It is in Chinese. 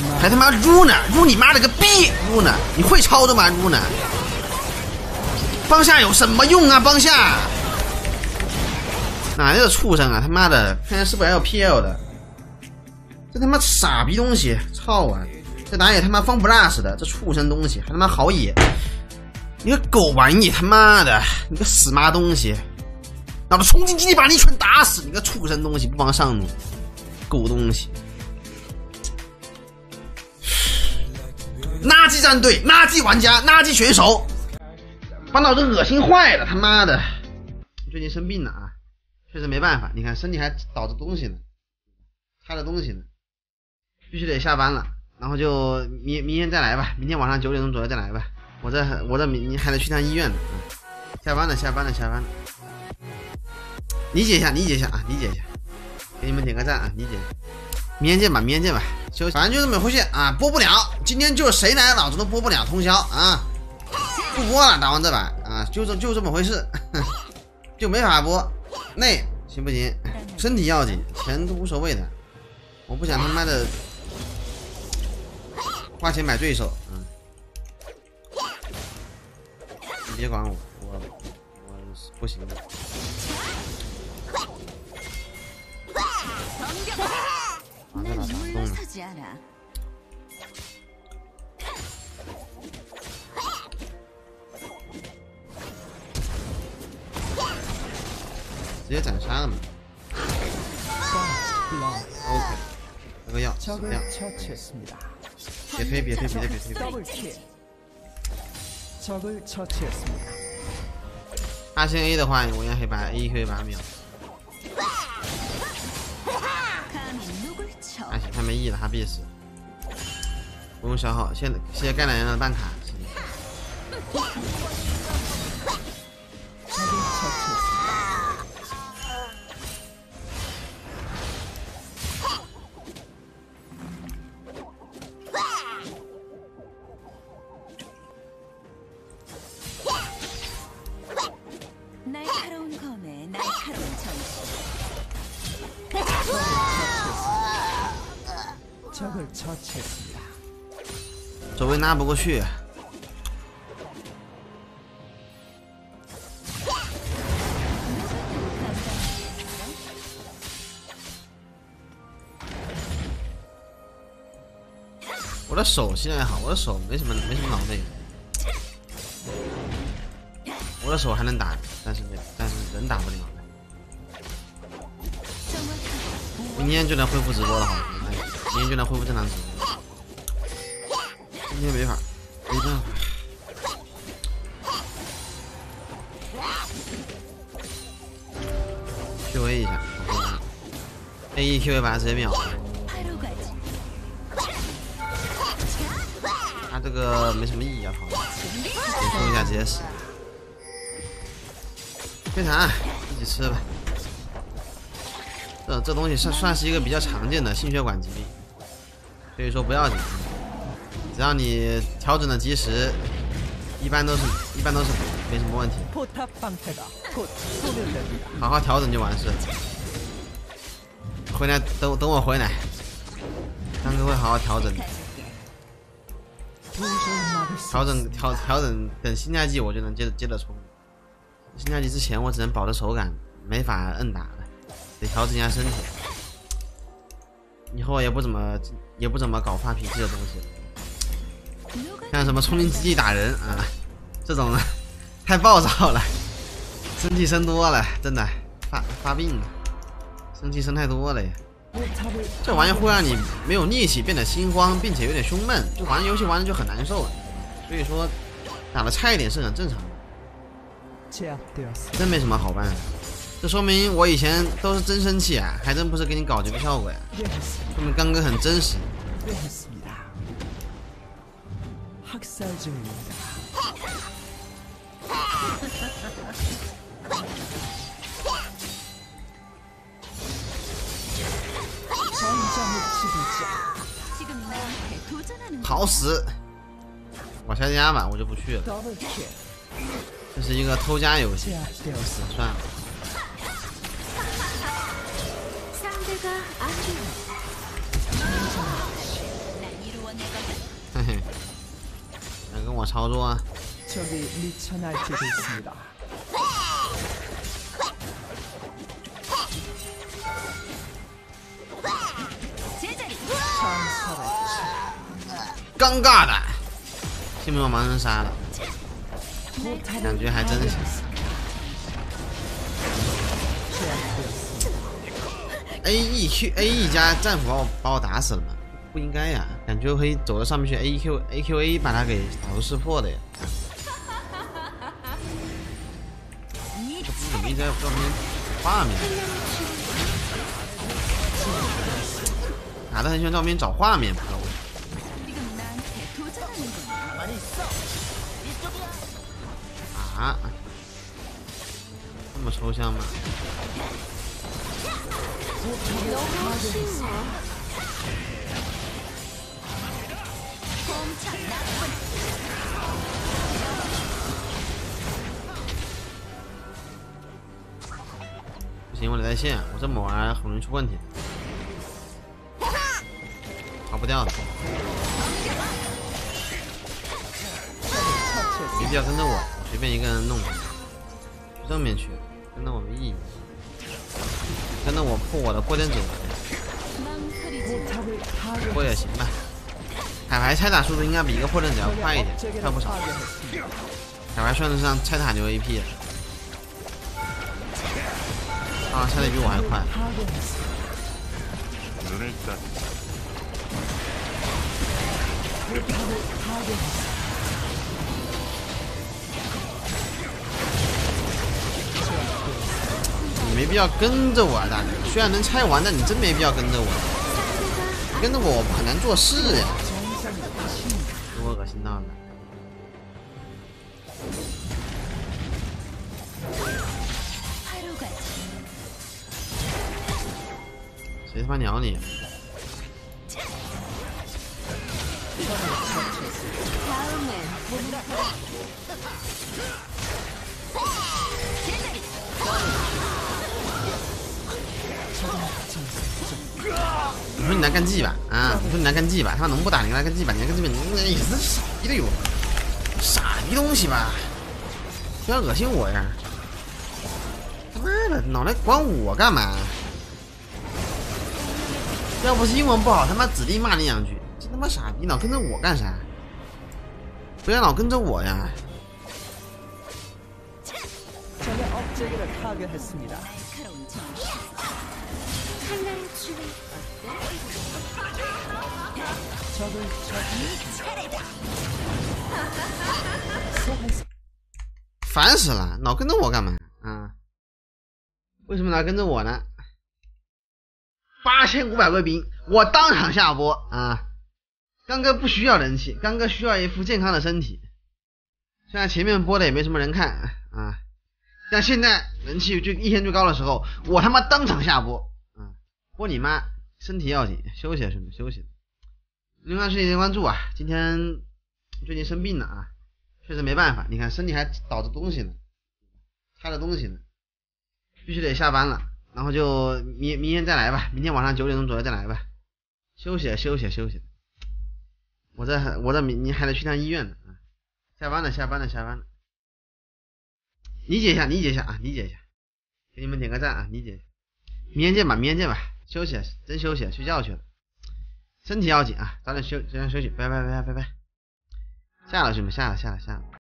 还他妈入呢，入你妈了个逼！入呢，你会操作吗？入呢？帮下有什么用啊？帮下哪来的畜生啊！他妈的，看看是不是还有 PL 的？这他妈傻逼东西！操啊！这哪有他妈放 plus 的？这畜生东西还他妈好野！你个狗玩意！他妈的，你个死妈东西！老子冲进基地把你一拳打死！你个畜生东西，不帮上你，狗东西！垃圾战队，垃圾玩家，垃圾选手，把老子恶心坏了！他妈的，最近生病了啊，确实没办法。你看身体还倒着东西呢，插着东西呢，必须得下班了。然后就明天再来吧，明天晚上9点钟左右再来吧。我这明天还得去趟医院呢。下班了。理解一下啊，理解一下，给你们点个赞啊，理解。明天见吧，休息，反正就这么回事啊，播不了，今天就谁来老子都播不了，通宵啊，不播了，打完这把啊，就这么回事，就没法播，累行不行？身体要紧，钱都无所谓的，我不想他妈的花钱买对手，你别管我不行的。这把打动了，直接斩杀了嘛。OK， 这个药，别推。他先 A 的话，我应该可以把 A 可以把他秒。还行，他没 E 了，他必死，不用消耗。现在盖奶人的办卡。左边拉不过去，我的手现在好，我的手没什么脑内，我的手还能打，但是人打不了。明天就能恢复直播了，好，明天就能恢复正常直播。今天没法，没办法。QA 一下 ，A1 QA 把他直接秒了。他这个没什么意义啊，好，点冲一下直接死。非常，自己吃吧。这东西算是一个比较常见的心血管疾病，所以说不要紧，只要你调整的及时，一般都是没什么问题。好好调整就完事。回来等我回来，张哥会好好调整的。调整，等新赛季我就能接着冲。新赛季之前我只能保着手感，没法摁打了。得调整一下身体，以后也不怎么搞发脾气的东西，像什么冲进基地打人啊，这种太暴躁了，生气生多了，真的发病了，生气生太多了呀。这玩意会让你没有力气，变得心慌，并且有点胸闷，就玩游戏玩的就很难受。所以说打的差一点是很正常的，真没什么好办的。这说明我以前都是真生气啊，还真不是给你搞这个效果呀。说明刚哥很真实。好死！往下加吧，我就不去了。这是一个偷家游戏，算了。 我操作啊！ 적이 미쳐 날뛰고 있습니다. 창살의 尴尬的，幸没有盲人杀了，感觉还真行。AE 加战斧把我打死了吗？不应该呀，感觉我可以走到上面去 AQA 把他给打出识破的呀。这不怎么一直在上面画面，打得很喜欢在旁边找画面，不知道为什么。 啊，这么抽象吗？不行，我得在线，我这么玩很容易出问题，逃不掉的。没必要跟着我，随便一个人弄，去正面去，跟着我没意义。跟着我破我的破电者，破也行吧。海牌拆塔速度应该比一个破电者要快一点，快不少。海牌算得上拆塔牛 AP 了，啊，拆的比我还快。你没必要跟着我啊，大哥！虽然能拆完，但你真没必要跟着我。你跟着我很难做事呀，给我恶心到了。谁他妈鸟你？你说你来干G吧，啊！你说你来干G吧，他妈能不打你来干G吧？你来干G吧，你也是傻逼的哟，傻逼东西吧！不要恶心我呀！他妈的，脑袋管我干嘛？要不是英文不好，他妈指定骂你两句。这他妈傻逼，老跟着我干啥？不要老跟着我呀！ 적의 업체계를 파괴했습니다. 적을 烦死了，老跟着我干嘛啊？为什么老跟着我呢？8500贵宾，我当场下播啊！刚哥不需要人气，刚哥需要一副健康的身体。虽然前面播的也没什么人看啊，但现在人气一天最高的时候，我他妈当场下播啊！播你妈！身体要紧，休息啊，兄弟，休息。另外是点关注啊，今天最近生病了啊，确实没办法，你看身体还倒着东西呢，插着东西呢，必须得下班了，然后就明天再来吧，明天晚上9点钟左右再来吧，休息休息休息。我这明还得去趟医院呢啊，下班了。理解一下啊，理解一下，给你们点个赞啊，理解一下。明天见吧，休息真休息，睡觉去了，身体要紧啊，早点休息，拜拜。下了兄弟，下了。